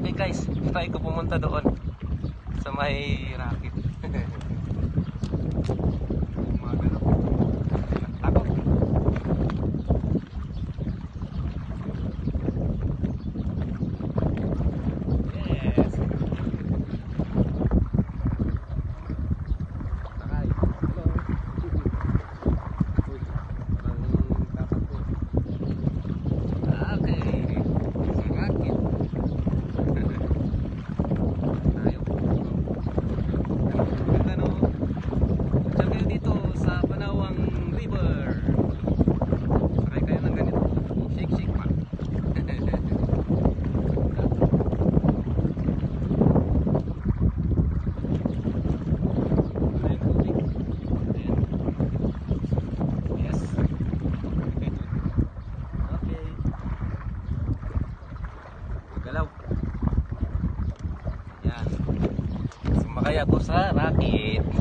Okay guys, try ko pumunta doon sa may racket. Galaw. Yan. Sumakay ako sa racket.